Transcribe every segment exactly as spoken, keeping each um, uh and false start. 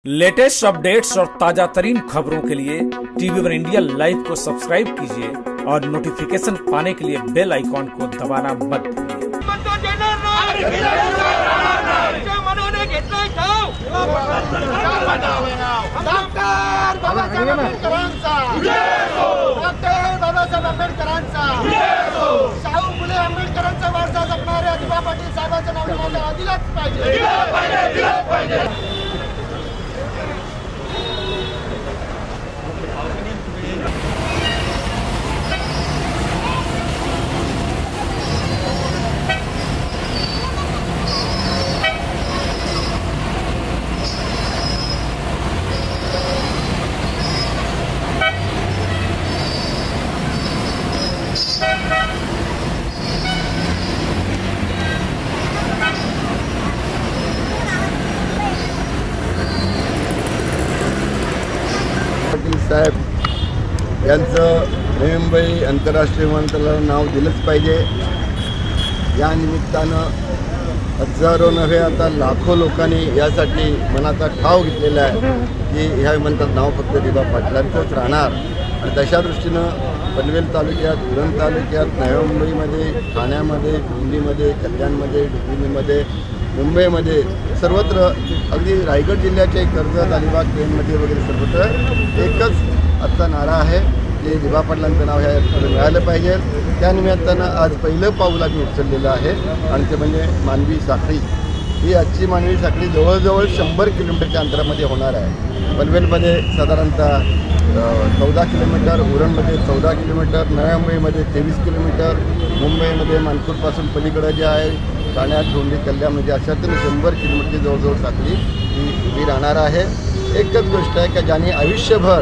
Latest updates और ताजा तरीन खबरों के लिए टीवी वन इंडिया लाइव को सब्सक्राइब कीजिए और नोटिफिकेशन पाने के लिए बेल आइकॉन को दबाना मत साहेब यांचं नवी मुंबई आंतरराष्ट्रीय विमानतळाला नाव दिलंच पाहिजे। या निमित्तानं हजारो नव्हे आता लाखो लोकांनी यासाठी मनाचा ठाव घेतलेला आहे की ह्या विमानतळाचं नाव फक्त दिबा पाटलांचंच राहणार। आणि तशा दृष्टीनं पनवेल तालुक्यात, उरण तालुक्यात, नवी मुंबईमध्ये, ठाण्यामध्ये, दिल्लीमध्ये, कल्याणमध्ये, डुबुरीमध्ये, मुंबईमध्ये सर्वत्र, अगदी रायगड जिल्ह्याच्या कर्जत, अलिबाग, पेणमध्ये वगैरे सर्वत्र एकच आजचा नारा आहे की दिबा पाटलांचं नाव ह्या मिळालं पाहिजे। त्यानिमित्तानं आज पहिलं पाऊल आम्ही उचललेलं आहे आणि ते म्हणजे मानवी साखळी। ही आजची मानवी साखळी जवळजवळ शंभर किलोमीटरच्या अंतरामध्ये होणार आहे। पनवेलमध्ये साधारणतः चौदा किलोमीटर, उरणमध्ये चौदा किलोमीटर, नव्या मुंबईमध्ये तेवीस किलोमीटर, मुंबईमध्ये मानपूरपासून पलीकडं जे आहे ठाण्यात, डोंबिवली, कल्याण म्हणजे अशा तर शंभर किलोमीटर जवळजवळ साखळी ही उभी राहणार आहे। एकच गोष्ट आहे की ज्यांनी आयुष्यभर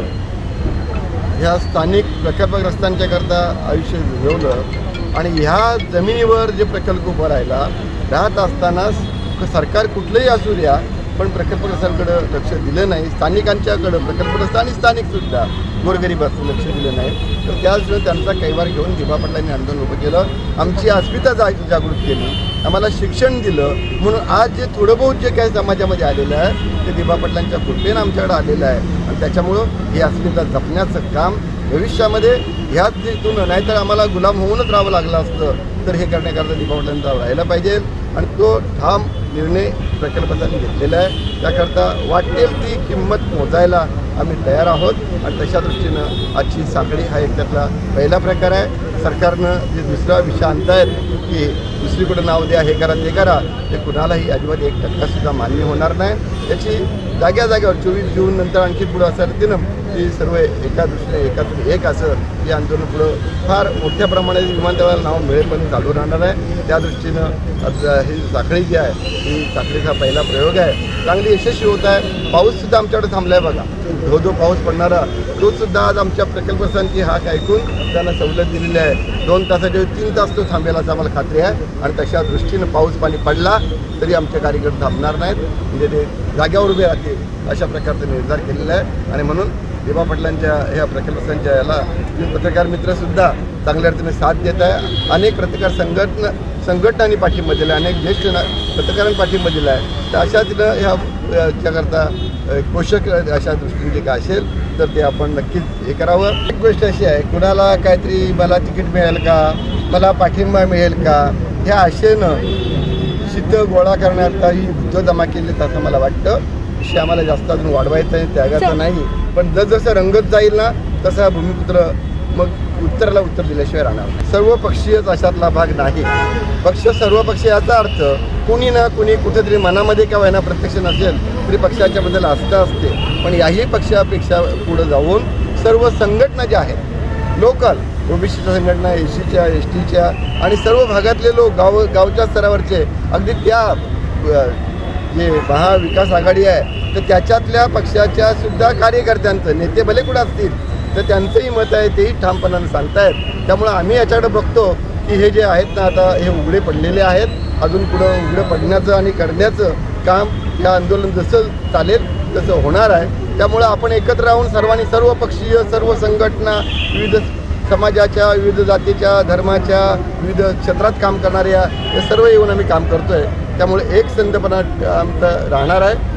ह्या स्थानिक प्रकल्पग्रस्तांच्याकरता आयुष्य घडवलं आणि ह्या जमिनीवर जे प्रकल्प उभा राहिला राहत असतानाच सरकार कुठलंही असू द्या पण प्रकल्पग्रस्तांकडं लक्ष दिलं नाही, स्थानिकांच्याकडं प्रकल्पग्रस्त आणि स्थानिकसुद्धा गोरगरीबाचं लक्ष दिलं नाही। तर त्याच त्यांचा कैवार घेऊन दिबा पाटलांनी आंदोलन उभं केलं, आमची अस्मिता जा जागृत केली, आम्हाला शिक्षण दिलं। म्हणून आज जे थोडं बहुत जे काही समाजामध्ये आलेलं आहे ते दिबा पाटलांच्या कृपेनं आमच्याकडे आलेलं आहे आणि त्याच्यामुळं ही अस्मिता जपण्याचं काम भविष्यामध्ये ह्याच जिथून, नाहीतर आम्हाला गुलाम होऊनच राहावं लागलं असतं तर हे करण्याकरता दिबा पाटलांचा राहायला पाहिजे आणि तो ठाम निर्णय प्रकल्पकांनी घेतलेला आहे। त्याकरता वाटेल ती किंमत मोजायला आम्ही तयार आहोत आणि तशा दृष्टीनं आजची साखळी हा एक त्यातला पहिला प्रकार आहे। सरकारनं जे दुसरा विषय आणतायत की दुसरीकडे नाव द्या, हे करा, ते करा, ते कुणालाही अजिबात एक टक्कासुद्धा मान्य होणार नाही। त्याची जाग्या जाग्यावर चोवीस जून नंतर आणखी पुढं असायला दिनं की सर्व एका दृष्टीने एकातून एक असं हे आंदोलन पुढं फार मोठ्या प्रमाणात विमानतळाला नाव मिळेपर्यंत चालू राहणार आहे। त्या दृष्टीनं आता ही साखळी जी आहे ही साखळीचा पहिला प्रयोग आहे, चांगली यशस्वी होत आहे। पाऊससुद्धा आमच्याकडे थांबला आहे बघा, धो धो पाऊस पडणारा तोसुद्धा आज आमच्या प्रकल्पस्थांची हाक ऐकून त्यांना सवलत दिलेली आहे। दोन तासाच्या तीन तास तो थांबेल असं आम्हाला खात्री आहे आणि तशा दृष्टीनं पाऊस पाणी पडला तरी आमचे कार्यकर्ते थांबणार नाहीत, म्हणजे ते जाग्यावर उभे राहतील अशा प्रकारचा निर्धार केलेला आहे। आणि म्हणून दिबा पाटलांच्या ह्या प्रकल्पस्थांच्या याला पत्रकार मित्रसुद्धा चांगल्या अर्थाने साथ देत आहे। अनेक पत्रकार संघटना संघटनांनी पाठिंबा दिला आहे, अनेक ज्येष्ठ पत्रकारांनी पाठिंबा दिला आहे। तर अशाच ह्या याच्याकरता पोषक अशा दृष्टीने जे काय असेल तर ते आपण नक्कीच हे करावं। एक गोष्ट अशी आहे, कुणाला काहीतरी मला तिकीट मिळेल का, मला पाठिंबा मिळेल का, ह्या आशेनं शीत गोळा करण्याकरता ही युद्ध जमा केली असं मला वाटतं। विषय आम्हाला जास्त अजून वाढवायचं आहे, त्यागाचा नाही, पण जसजसं रंगत जाईल ना तसा भूमिपुत्र मग उत्तराला उत्तर दिल्याशिवाय राहणार नाही। सर्व पक्षीयच अशातला भाग नाही। पक्ष सर्व पक्ष याचा अर्थ कोणी ना कोणी कुठेतरी मनामध्ये का व्हायना प्रत्यक्ष नसेल तरी पक्षाच्या बद्दल आस्था असते, पण याही पक्षापेक्षा पुढे जाऊन सर्व संघटना ज्या आहेत, लोकल ओबीसीच्या संघटना, एसीच्या, एस टीच्या आणि सर्व भागातले लोक, गाव गावच्या स्तरावरचे, अगदी त्या जे महाविकास आघाडी आहे तर त्याच्यातल्या पक्षाच्या सुद्धा कार्यकर्त्यांचं, नेते भले कुठं असतील तर त्यांचंही मत आहे तेही ठामपणानं सांगतायत। त्यामुळं आम्ही याच्याकडे बघतो की हे जे आहेत ना आता हे उघडे पडलेले आहेत, अजून पुढं उघडं पडण्याचं आणि करण्याचं काम या आंदोलन जसं चालेल तसं होणार आहे। त्यामुळं आपण एकत्र राहून सर्वांनी, सर्व पक्षीय, सर्व संघटना, विविध समाजाच्या, विविध जातीच्या, धर्माच्या, विविध क्षेत्रात काम करणाऱ्या हे सर्व येऊन आम्ही काम करतो आहे। त्यामुळे एक संधपणा आमचा राहणार आहे।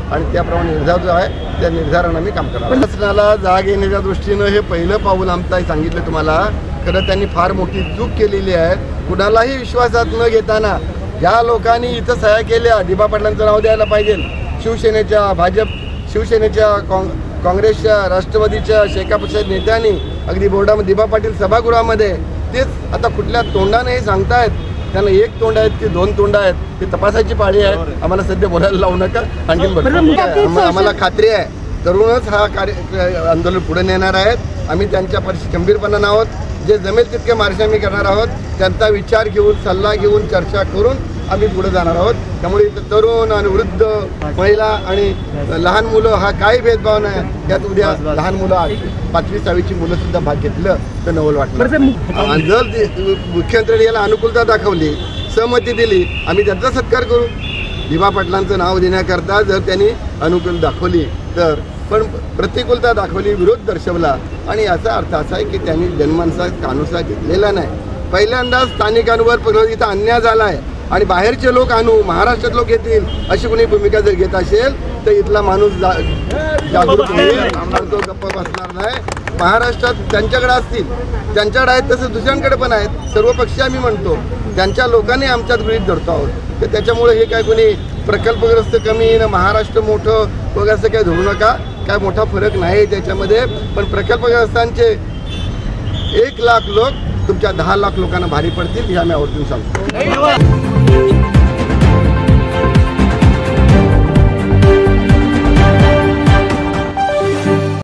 आणि त्याप्रमाणे निर्धार जो आहे त्या निर्धारानं आम्ही काम करणार. शासनाला जाग येण्याच्या दृष्टीनं हे पहिलं पाऊल आमचं आहे सांगितलं तुम्हाला. खरं त्यांनी फार मोठी चूक केलेली आहे. कुणालाही विश्वासात न घेताना ज्या लोकांनी इथं सह्या केल्या, दिबा पाटलांचं नाव द्यायला पाहिजे. शिवसेनेच्या, भाजप शिवसेनेच्या, काँग काँग्रेसच्या, राष्ट्रवादीच्या, शेका पक्षाच्या नेत्यांनी अगदी बोर्डामध्ये दिबा पाटील सभागृहामध्ये तेच आता कुठल्या तोंडाने हे सांगतायत. त्यांना एक तोंड आहेत की दोन तोंड आहेत ही तपासायची पाळी आहे. आम्हाला सध्या बोलायला लावू नका. आणखीन बरं आम्हाला खात्री आहे तरुणच हा कार्य आंदोलन पुढे नेणार आहेत. आम्ही त्यांच्या परिस्थिती खंबीरपणानं आहोत. जे जमेल तितके मार्च आम्ही करणार आहोत. त्यांचा विचार घेऊन, सल्ला घेऊन, चर्चा करून आम्ही पुढे जाणार आहोत. त्यामुळे इथं तरुण आणि वृद्ध, महिला आणि लहान मुलं हा काही भेदभाव नाही. त्यात उद्या लहान मुलं पाचवी सहावीची मुलं सुद्धा भाग घेतलं तर नवल वाटलं. जर मुख्यमंत्र्यांनी याला अनुकूलता दाखवली, सहमती दिली, आम्ही त्यांचा सत्कार करू. दिबा पाटलांचं नाव देण्याकरता जर त्यांनी अनुकूल दाखवली तर, पण प्रतिकूलता दाखवली, विरोध दर्शवला आणि याचा अर्थ असा आहे की त्यांनी जन्मांचा कानूसा घेतलेला नाही. पहिल्यांदा स्थानिकांवर इथं अन्याय झाला आहे आणि बाहेरचे लोक आणू, महाराष्ट्रात लोक येतील अशी कोणी भूमिका जर घेत असेल तर इथला माणूस जा जागृत होईल. तो गप्प बसणार नाही. महाराष्ट्रात त्यांच्याकडे असतील, त्यांच्याकडे आहेत तसं दुसऱ्यांकडे पण आहेत. सर्व पक्षी आम्ही म्हणतो त्यांच्या लोकांनी आमच्यात गृहीत धरतो आहोत. तर त्याच्यामुळे हे काय कोणी प्रकल्पग्रस्त कमी ना महाराष्ट्र मोठं वगैरे असं काय धरू नका. काय मोठा फरक नाही त्याच्यामध्ये. पण प्रकल्पग्रस्तांचे एक लाख लोक तुमच्या दहा लाख लोकांना भारी पडतील हे आम्ही आवर्जून सांगतो.